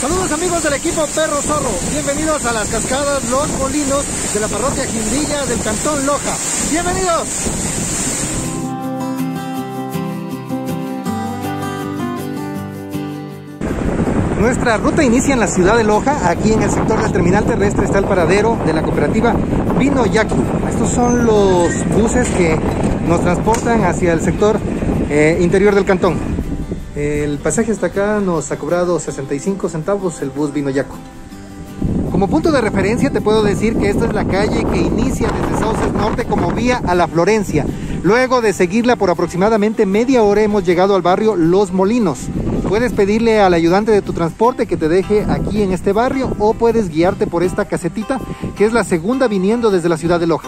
Saludos amigos del equipo Perro Zorro, bienvenidos a las cascadas Los Molinos de la parroquia Jimbilla del cantón Loja. ¡Bienvenidos! Nuestra ruta inicia en la ciudad de Loja. Aquí en el sector del terminal terrestre está el paradero de la cooperativa Vino Yaku. Estos son los buses que nos transportan hacia el sector interior del cantón. El pasaje hasta acá nos ha cobrado 65 centavos el bus Vino Yaku. Como punto de referencia te puedo decir que esta es la calle que inicia desde Sauces Norte como vía a la Florencia. Luego de seguirla por aproximadamente media hora hemos llegado al barrio Los Molinos. Puedes pedirle al ayudante de tu transporte que te deje aquí en este barrio o puedes guiarte por esta casetita que es la segunda viniendo desde la ciudad de Loja.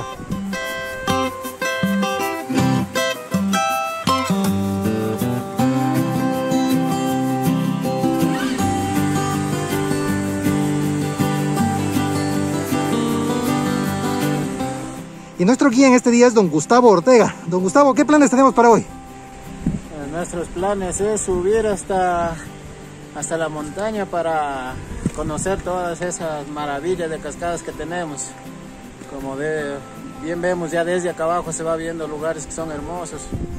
Y nuestro guía en este día es don Gustavo Ortega. Don Gustavo, ¿qué planes tenemos para hoy? Nuestros planes es subir hasta la montaña para conocer todas esas maravillas de cascadas que tenemos. Como bien vemos, ya desde acá abajo se va viendo lugares que son hermosos.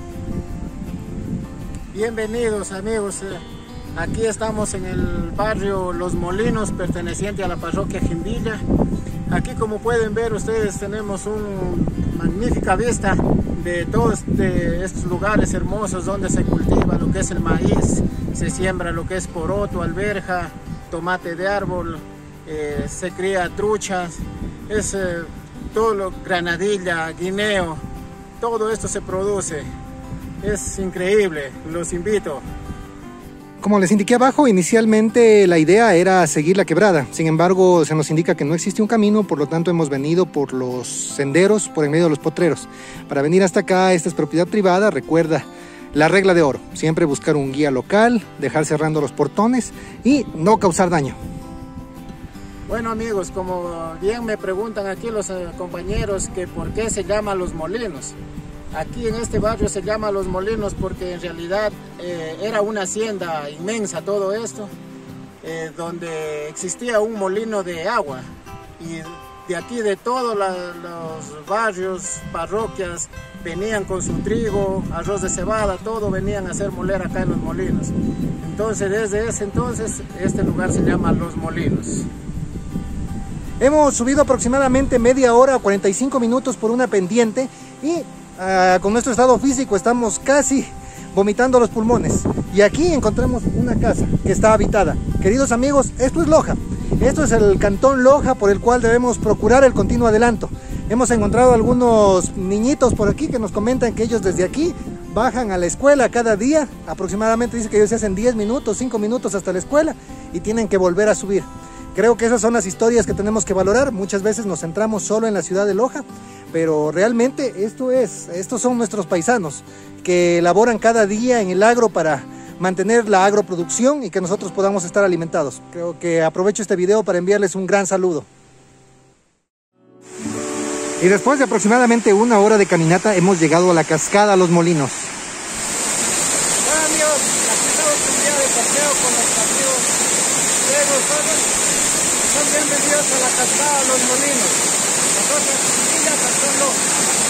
Bienvenidos amigos, aquí estamos en el barrio Los Molinos, perteneciente a la parroquia Jimbilla. Aquí, como pueden ver ustedes, tenemos una magnífica vista de todos estos lugares hermosos donde se cultiva lo que es el maíz, se siembra lo que es poroto, alberja, tomate de árbol, se cría truchas, granadilla, guineo, todo esto se produce. Es increíble, los invito. Como les indiqué abajo, inicialmente la idea era seguir la quebrada. Sin embargo, se nos indica que no existe un camino, por lo tanto hemos venido por los senderos, por en medio de los potreros. Para venir hasta acá, esta es propiedad privada, recuerda la regla de oro. Siempre buscar un guía local, dejar cerrando los portones y no causar daño. Bueno amigos, como bien me preguntan aquí los compañeros que por qué se llama Los Molinos. Aquí en este barrio se llama Los Molinos porque en realidad era una hacienda inmensa todo esto, donde existía un molino de agua y de aquí de todos los barrios, parroquias, venían con su trigo, arroz de cebada, todo venían a hacer moler acá en Los Molinos. Entonces desde ese entonces este lugar se llama Los Molinos. Hemos subido aproximadamente media hora o 45 minutos por una pendiente y con nuestro estado físico estamos casi vomitando los pulmones. Y aquí encontramos una casa que está habitada. Queridos amigos, esto es Loja. Esto es el cantón Loja por el cual debemos procurar el continuo adelanto. Hemos encontrado algunos niñitos por aquí que nos comentan que ellos desde aquí bajan a la escuela cada día. Aproximadamente dice que ellos se hacen 10 minutos, 5 minutos hasta la escuela y tienen que volver a subir. Creo que esas son las historias que tenemos que valorar. Muchas veces nos centramos solo en la ciudad de Loja, pero realmente estos son nuestros paisanos que laboran cada día en el agro para mantener la agroproducción y que nosotros podamos estar alimentados. Creo que aprovecho este video para enviarles un gran saludo. Y después de aproximadamente una hora de caminata hemos llegado a la cascada Los Molinos. Bueno amigos, aquí estamos un día de paseo con los amigos de son bienvenidos a la cascada Los Molinos. Nosotros, Jimbilla, Cantón Loja.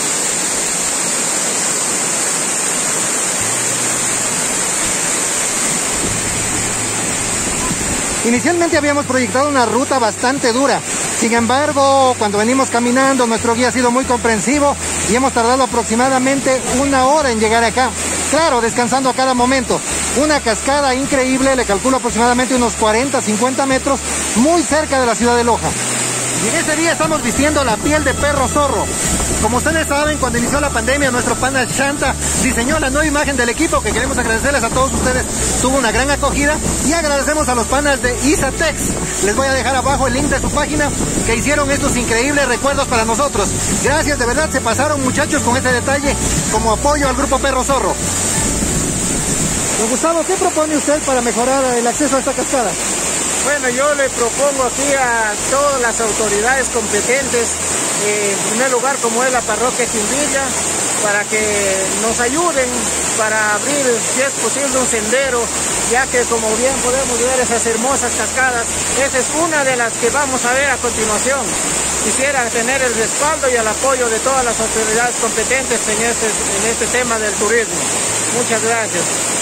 Inicialmente habíamos proyectado una ruta bastante dura. Sin embargo, cuando venimos caminando, nuestro guía ha sido muy comprensivo y hemos tardado aproximadamente una hora en llegar acá. Claro, descansando a cada momento. Una cascada increíble, le calculo aproximadamente unos 40-50 metros, muy cerca de la ciudad de Loja. Y en este día estamos vistiendo la piel de perro zorro. Como ustedes saben, cuando inició la pandemia, nuestro pana Shanta diseñó la nueva imagen del equipo, que queremos agradecerles a todos ustedes. Tuvo una gran acogida y agradecemos a los panas de Isatex. Les voy a dejar abajo el link de su página, que hicieron estos increíbles recuerdos para nosotros. Gracias, de verdad, se pasaron muchachos con este detalle como apoyo al grupo Perro Zorro. Don Gustavo, ¿qué propone usted para mejorar el acceso a esta cascada? Bueno, yo le propongo aquí a todas las autoridades competentes, en primer lugar como es la parroquia Jimbilla, para que nos ayuden para abrir, si es posible, un sendero, ya que como bien podemos ver esas hermosas cascadas, esa es una de las que vamos a ver a continuación. Quisiera tener el respaldo y el apoyo de todas las autoridades competentes en este tema del turismo. Muchas gracias.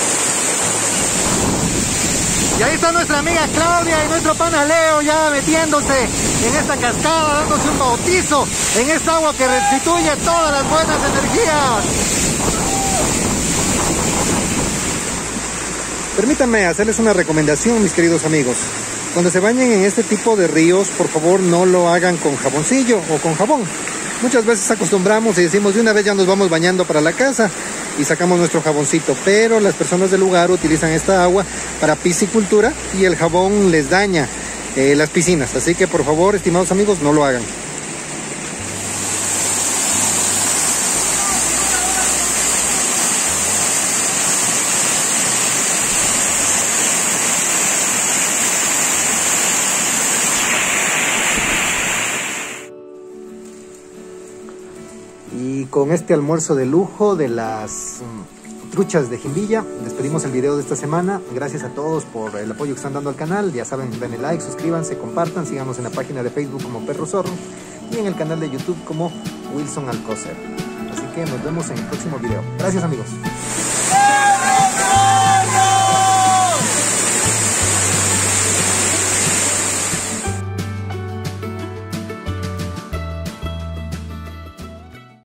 Y ahí está nuestra amiga Claudia y nuestro pana Leo ya metiéndose en esta cascada, dándose un bautizo en esta agua que restituye todas las buenas energías. Permítanme hacerles una recomendación, mis queridos amigos. Cuando se bañen en este tipo de ríos, por favor no lo hagan con jaboncillo o con jabón. Muchas veces acostumbramos y decimos de una vez ya nos vamos bañando para la casa y sacamos nuestro jaboncito, pero las personas del lugar utilizan esta agua para piscicultura y el jabón les daña las piscinas. Así que por favor, estimados amigos, no lo hagan. Y con este almuerzo de lujo de las truchas de Jimbilla, despedimos el video de esta semana. Gracias a todos por el apoyo que están dando al canal. Ya saben, denle like, suscríbanse, compartan, síganos en la página de Facebook como Perro Zorro y en el canal de YouTube como Wilson Alcocer. Así que nos vemos en el próximo video. Gracias, amigos.